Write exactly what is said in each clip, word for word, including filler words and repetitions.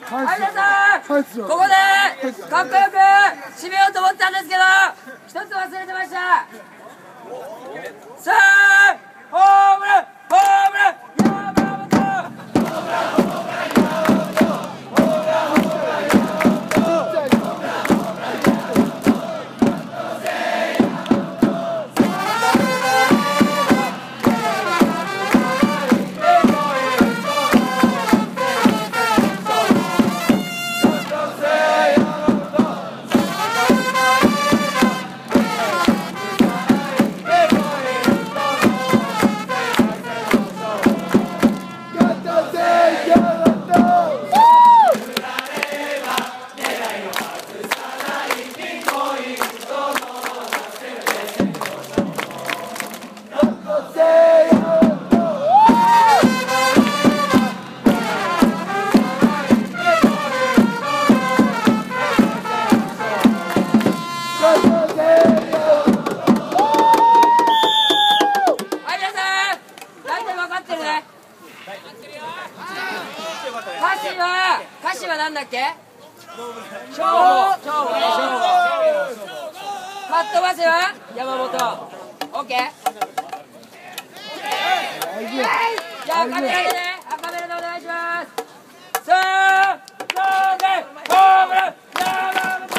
はい皆さん、ここでかっこよく締めようと思ったんですけど一つ忘れてました。さあホームランホームラン山本歌詞はなんだっけ？勝負勝負勝負かっ飛ばせは山本。オッケー。じゃあカメラでね、あカメラでお願いします。さあ勝負ホームラン山本。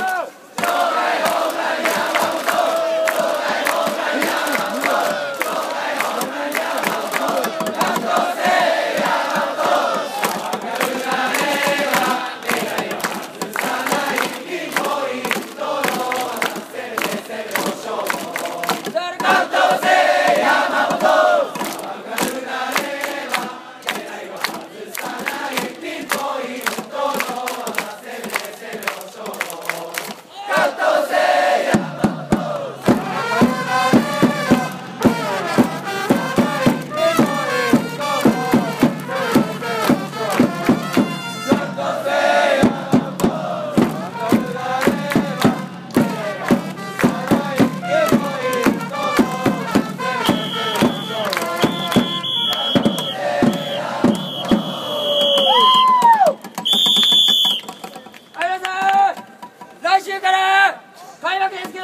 来週から開幕ですけど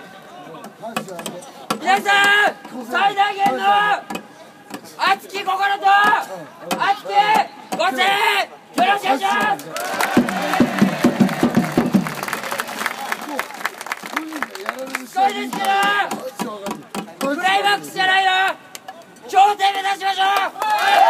皆さん最大限の熱き心と熱きご声援よろしくお願いします。それですけどクライマックスじゃないの頂点目指しましょう。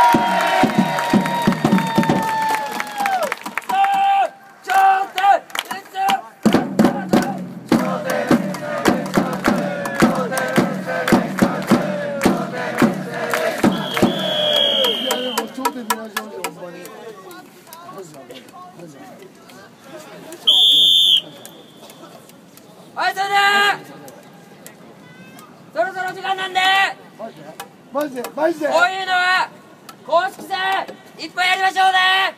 はい、それではそろそろ時間なんでマジでマジでこういうのは公式戦いっぱいやりましょうね。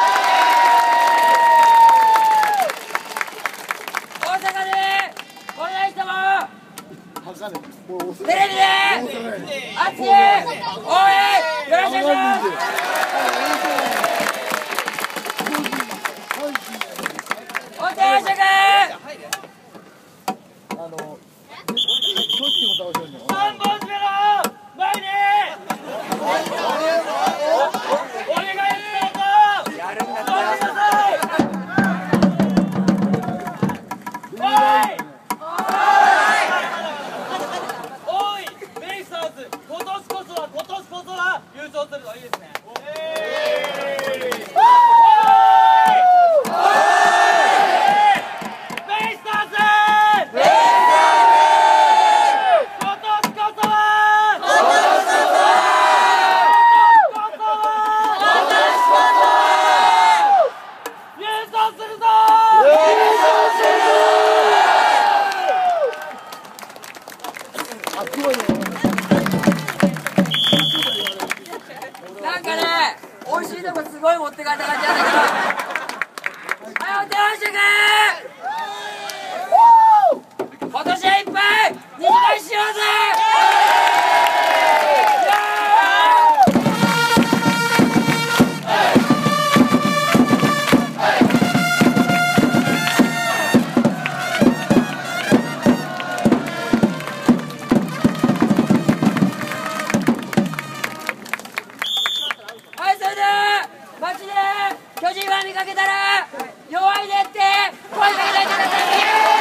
大阪で来れない人もテレビで熱い応援よろしくお願いします。お手合わせく三本締めろ前にお願いします。やるんだったおいベイスターズ今年こそは今年こそは優勝するのいいですね。 巨人は見かけたら弱いでって声かけてください。